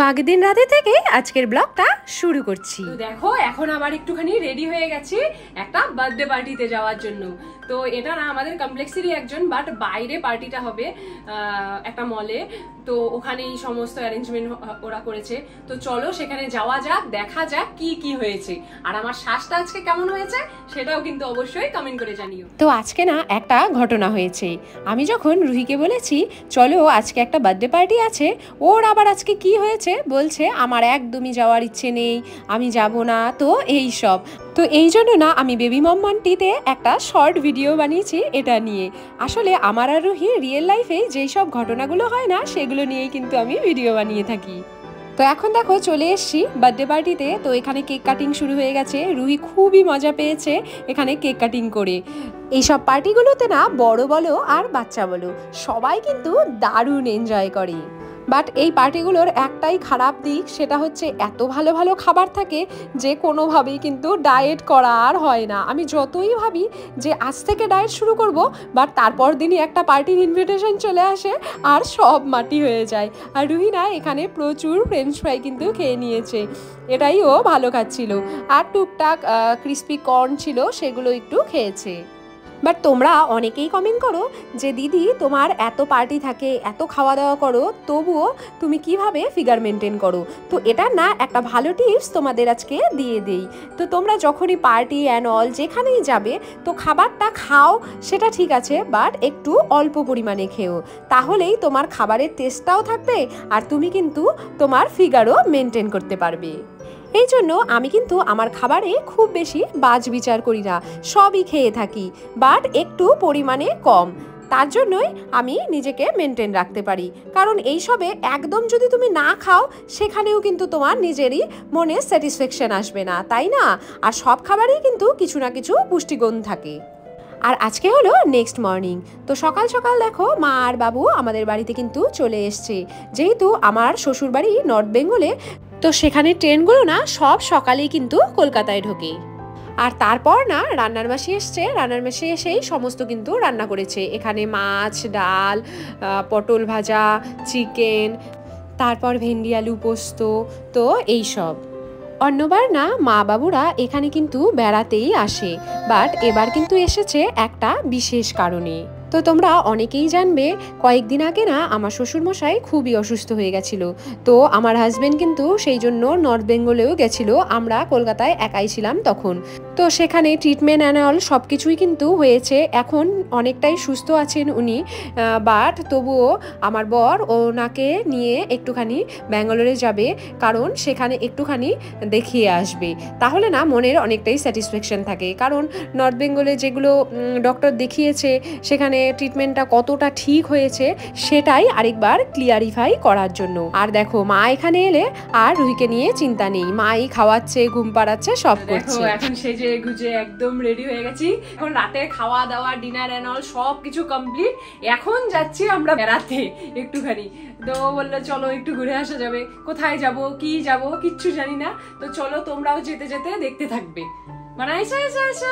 আগের দিন রাতে থেকে আজকের ব্লগটা শুরু করছি। দেখো এখন আমার একটুখানি রেডি হয়ে গেছি একটা বার্থডে পার্টিতে যাওয়ার জন্য। তো এটা না আমাদের কমপ্লেক্সেরই একজন, বাট বাইরে পার্টিটা হবে একটা মলে। তো ওখানেই সমস্ত অ্যারেঞ্জমেন্ট ওরা করেছে। তো চলো সেখানে যাওয়া যাক, দেখা যাক কি কি হয়েছে, আর আমার শ্বাসটা আজকে কেমন হয়েছে সেটাও কিন্তু অবশ্যই কমেন্ট করে জানিও। তো আজকে না একটা ঘটনা হয়েছে। আমি যখন রুহিকে বলেছি চলো আজকে একটা বার্থডে পার্টি আছে, ওর আবার আজকে কি হয়েছে বলছে আমার একদমই যাওয়ার ইচ্ছে নেই, আমি যাব না। তো এই সব, তো এই জন্য না আমি বেবি মম মন্টিতে একটা শর্ট ভিডিও বানিয়েছি এটা নিয়ে। আসলে আমার আর রুহি রিয়েল লাইফে যেই সব ঘটনাগুলো হয় না সেগুলো নিয়েই কিন্তু আমি ভিডিও বানিয়ে থাকি। তো এখন দেখো চলে এসছি বার্থডে পার্টিতে। তো এখানে কেক কাটিং শুরু হয়ে গেছে, রুহি খুবই মজা পেয়েছে এখানে কেক কাটিং করে। এইসব পার্টিগুলোতে না বড় বলো আর বাচ্চা বলো সবাই কিন্তু দারুণ এনজয় করে। বাট এই পার্টিগুলোর একটাই খারাপ দিক, সেটা হচ্ছে এত ভালো ভালো খাবার থাকে যে কোনোভাবেই কিন্তু ডায়েট করা আর হয় না। আমি যতই ভাবি যে আজ থেকে ডায়েট শুরু করব, বাট তারপর দিনই একটা পার্টির ইনভিটেশন চলে আসে আর সব মাটি হয়ে যায়। আর রুহি না এখানে প্রচুর ফ্রেঞ্চ ফ্রাই কিন্তু খেয়ে নিয়েছে, এটাই ও ভালো খাচ্ছিল। আর টুকটাক ক্রিস্পি কর্ন ছিল সেগুলো একটু খেয়েছে। বাট তোমরা অনেকেই কমেন্ট করো যে দিদি তোমার এত পার্টি থাকে, এত খাওয়া দাওয়া করো, তবুও তুমি কিভাবে ফিগার মেনটেন করো। তো এটা না একটা ভালো টিপস তোমাদের আজকে দিয়ে দেই। তো তোমরা যখনই পার্টি অ্যান্ড অল যেখানেই যাবে তো খাবারটা খাও সেটা ঠিক আছে, বাট একটু অল্প পরিমাণে খেও, তাহলেই তোমার খাবারের টেস্টটাও থাকবে আর তুমি কিন্তু তোমার ফিগারও মেনটেন করতে পারবে। এই জন্য আমি কিন্তু আমার খাবারে খুব বেশি বাজ বিচার করি না, সবই খেয়ে থাকি, বাট একটু পরিমাণে কম। তার জন্যই আমি নিজেকে মেনটেন রাখতে পারি, কারণ এইসবে একদম যদি তুমি না খাও সেখানেও কিন্তু তোমার নিজেরই মনে স্যাটিসফ্যাকশন আসবে না, তাই না? আর সব খাবারেই কিন্তু কিছু না কিছু পুষ্টিগুণ থাকে। আর আজকে হলো নেক্সট মর্নিং। তো সকাল সকাল দেখো মা আর বাবু আমাদের বাড়িতে কিন্তু চলে এসছে। যেহেতু আমার শ্বশুর বাড়ি নর্থ বেঙ্গলে, তো সেখানে ট্রেনগুলো না সব সকালেই কিন্তু কলকাতায় ঢোকে। আর তারপর না রান্নার মাসি এসছে, রান্নার মাসি এসেই সমস্ত কিন্তু রান্না করেছে। এখানে মাছ, ডাল, পটল ভাজা, চিকেন, তারপর ভেন্ডি আলু পোস্ত, তো এইসব। অন্যবার না মা বাবুরা এখানে কিন্তু বেড়াতেই আসে, বাট এবার কিন্তু এসেছে একটা বিশেষ কারণে। তো তোমরা অনেকেই জানবে কয়েকদিন আগে না আমার শ্বশুরমশাই খুবই অসুস্থ হয়ে গেছিল। তো আমার হাজবেন্ড কিন্তু সেই জন্য নর্থ বেঙ্গলেও গেছিল, আমরা কলকাতায় একাই ছিলাম তখন। তো সেখানে ট্রিটমেন্ট অ্যান্ড অল সব কিছুই কিন্তু হয়েছে, এখন অনেকটাই সুস্থ আছেন উনি। বাট তবুও আমার বর ওনাকে নিয়ে একটুখানি ব্যাঙ্গালোরে যাবে, কারণ সেখানে একটুখানি দেখিয়ে আসবে, তাহলে না মনের অনেকটাই স্যাটিসফ্যাকশন থাকে। কারণ নর্থ বেঙ্গলে যেগুলো ডক্টর দেখিয়েছে সেখানে ট্রিটমেন্টটা কতটা ঠিক হয়েছে সেটাই আরেকবার ক্লিয়ারিফাই করার জন্য। আর দেখো মা এখানে এলে আর রুহিকে নিয়ে চিন্তা নেই, মাই খাওয়াচ্ছে, ঘুম পাড়াচ্ছে, সব করছে। এখন সেজে গুজে একদম রেডি হয়ে গেছি, এখন রাতের খাওয়া দাওয়া ডিনার এন্ড অল সব কিছু কমপ্লিট। এখন যাচ্ছি আমরা বেড়াতে একটুখানি। তো বললো চলো একটু ঘুরে আসা যাবে। কোথায় যাব কি যাব কিচ্ছু জানি না, তো চলো তোমরাও যেতে যেতে দেখতে থাকবে। মানে এসো এসো এসো,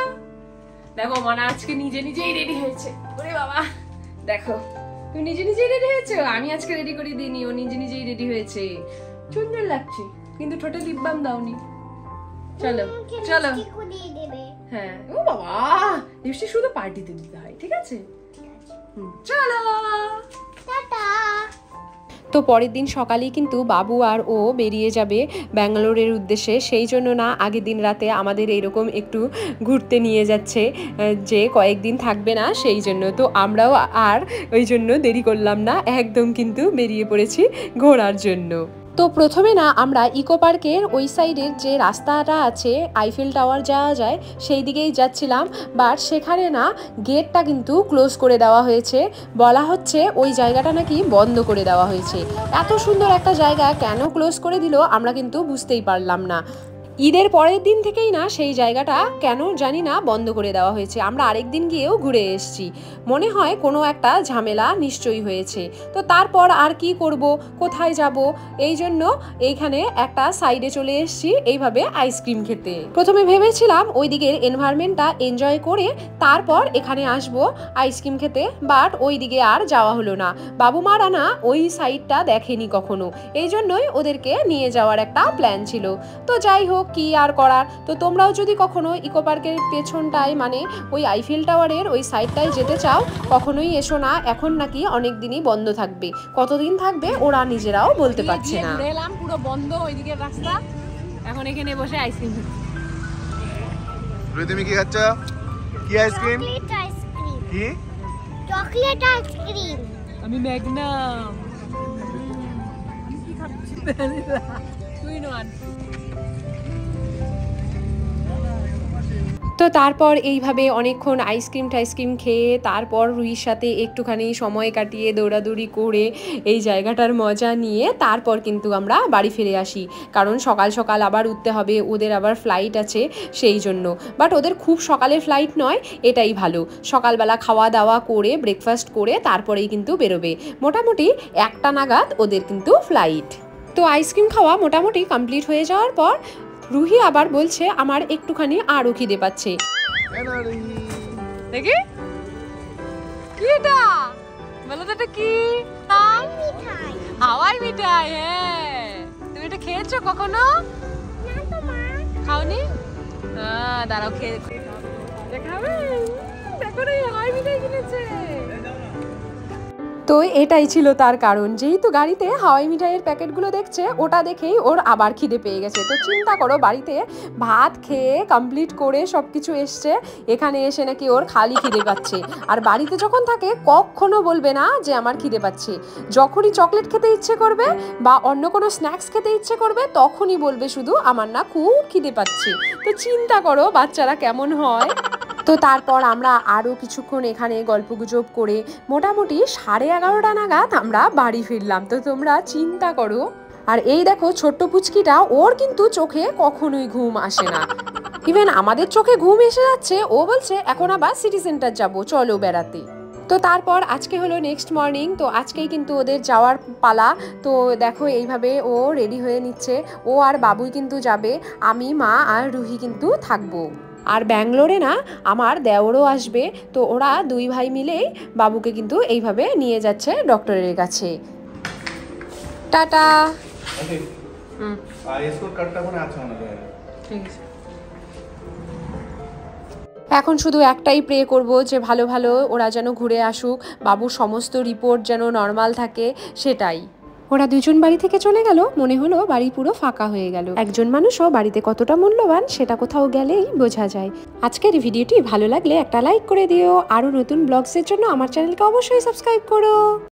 দেখো মানা আজকে নিজে নিজেই রেডি হয়েছে। ওরে বাবা দেখো, তুমি নিজে নিজেই রেডি হয়েছো, আমি আজকে রেডি করে দিইনি, ও নিজে নিজেই রেডি হয়েছে। সুন্দর লাগছে, কিন্তু ঠোঁটে লিপ বাম দাওনি। চলো চলো, হ্যাঁ ও বাবা লিপস্টিক শুধু পার্টিতে দিতে হয়, ঠিক আছে? চলো টাটা। তো পরের দিন সকালেই কিন্তু বাবু আর ও বেরিয়ে যাবে ব্যাঙ্গালোরের উদ্দেশ্যে, সেই জন্য না আগের দিন রাতে আমাদের এইরকম একটু ঘুরতে নিয়ে যাচ্ছে, যে কয়েকদিন থাকবে না সেই জন্য। তো আমরাও আর ওই জন্য দেরি করলাম না, একদম কিন্তু বেরিয়ে পড়েছি ঘোরার জন্য। তো প্রথমে না আমরা ইকো পার্কের ওই সাইডের যে রাস্তাটা আছে আইফেল টাওয়ার যাওয়া যায় সেই দিকেই যাচ্ছিলাম, বাট সেখানে না গেটটা কিন্তু ক্লোজ করে দেওয়া হয়েছে, বলা হচ্ছে ওই জায়গাটা নাকি বন্ধ করে দেওয়া হয়েছে। এত সুন্দর একটা জায়গা কেন ক্লোজ করে দিল আমরা কিন্তু বুঝতেই পারলাম না। ঈদের পরের দিন থেকেই না সেই জায়গাটা কেন জানি না বন্ধ করে দেওয়া হয়েছে। আমরা আরেকদিন গিয়েও ঘুরে এসেছি, মনে হয় কোনো একটা ঝামেলা নিশ্চয়ই হয়েছে। তো তারপর আর কি করব, কোথায় যাব, এই জন্য এইখানে একটা সাইডে চলে এসেছি এইভাবে আইসক্রিম খেতে। প্রথমে ভেবেছিলাম ওই দিকের এনভায়রনমেন্টটা এনজয় করে তারপর এখানে আসব আইসক্রিম খেতে, বাট ওই দিকে আর যাওয়া হলো না। বাবু মারা না ওই সাইডটা দেখেনি কখনো, এই জন্যই ওদেরকে নিয়ে যাওয়ার একটা প্ল্যান ছিল। তো যাই হোক, কি আর করার। তো তোমরাও যদি কখনো ইকো পার্কের পেছনটায় মানে ওই আইফেল টাওয়ারের ওই সাইডটায় যেতে চাও, কখনোই এসো না, এখন নাকি অনেক দিনই বন্ধ থাকবে। কতদিন থাকবে ওরা নিজেরাও বলতে পারছে না। এলাম পুরো বন্ধ ওইদিকের রাস্তা, এখন এখানে বসে আইসক্রিম খাচ্ছি। তুমি কি খাচ্ছ? কি আইসক্রিম? কি চকলেট আইসক্রিম? আমি ম্যাগনাম। আমি কি খাচ্ছি? Twin one. তো তারপর এইভাবে অনেকক্ষণ আইসক্রিম টাইসক্রিম খেয়ে তারপর রুহির সাথে একটুখানি সময় কাটিয়ে দৌড়াদৌড়ি করে এই জায়গাটার মজা নিয়ে তারপর কিন্তু আমরা বাড়ি ফিরে আসি, কারণ সকাল সকাল আবার উঠতে হবে, ওদের আবার ফ্লাইট আছে সেই জন্য। বাট ওদের খুব সকালের ফ্লাইট নয়, এটাই ভালো। সকালবেলা খাওয়া দাওয়া করে ব্রেকফাস্ট করে তারপরেই কিন্তু বেরোবে। মোটামুটি 1টা নাগাদ ওদের কিন্তু ফ্লাইট। তো আইসক্রিম খাওয়া মোটামুটি কমপ্লিট হয়ে যাওয়ার পর রুহি আবার বলছে আমার একটুখানি আরো খিদে পাচ্ছে। দেখি কি এটা, বলো তো এটা কি? হাওয়াই মিঠাই। হ্যাঁ, তুমি এটা খেয়েছো কখনো? খাওনি? দাঁড়াও খেয়ে দেখাবে। দেখো রে, হাওয়াই মিঠাই কিনেছে। তো এটাই ছিল তার কারণ, যেহেতু গাড়িতে হাওয়াই মিঠাইয়ের প্যাকেটগুলো দেখছে, ওটা দেখেই ওর আবার খিদে পেয়ে গেছে। তো চিন্তা করো, বাড়িতে ভাত খেয়ে কমপ্লিট করে সব কিছু এসছে, এখানে এসে নাকি ওর খালি খিদে পাচ্ছে। আর বাড়িতে যখন থাকে কখনো বলবে না যে আমার খিদে পাচ্ছে। যখনই চকলেট খেতে ইচ্ছে করবে বা অন্য কোনো স্ন্যাক্স খেতে ইচ্ছে করবে, তখনই বলবে শুধু আমার না খুব খিদে পাচ্ছে। তো চিন্তা করো বাচ্চারা কেমন হয়। তো তারপর আমরা আরও কিছুক্ষণ এখানে গল্পগুজব করে মোটামুটি 11:30 নাগাদ আমরা বাড়ি ফিরলাম। তো তোমরা চিন্তা করো। আর এই দেখো ছোট্ট পুচকিটা, ওর কিন্তু চোখে কখনোই ঘুম আসে না। ইভেন আমাদের চোখে ঘুম এসে যাচ্ছে, ও বলছে এখন আবার সিটি সেন্টার যাবো, চলো বেড়াতে। তো তারপর আজকে হলো নেক্সট মর্নিং, তো আজকেই কিন্তু ওদের যাওয়ার পালা। তো দেখো এইভাবে ও রেডি হয়ে নিচ্ছে, ও আর বাবুই কিন্তু যাবে, আমি, মা আর রুহি কিন্তু থাকবো। আর ব্যাঙ্গালোরে না আমার দেওরও আসবে, তো ওরা 2 ভাই মিলেই বাবুকে কিন্তু এইভাবে নিয়ে যাচ্ছে ডক্টরের কাছে। টাটা। এখন শুধু একটাই প্রে করব যে ভালো ভালো ওরা যেন ঘুরে আসুক, বাবুর সমস্ত রিপোর্ট যেন নর্মাল থাকে, সেটাই। ওরা 2জন বাড়ি থেকে চলে গেল, মনে হলো বাড়ি পুরো ফাঁকা হয়ে গেল। একজন মানুষও বাড়িতে কতটা মূল্যবান সেটা কোথাও গেলেই বোঝা যায়। আজকের ভিডিওটি ভালো লাগলে একটা লাইক করে দিও। আরও নতুন ব্লগসের জন্য আমার চ্যানেলকে অবশ্যই সাবস্ক্রাইব করো।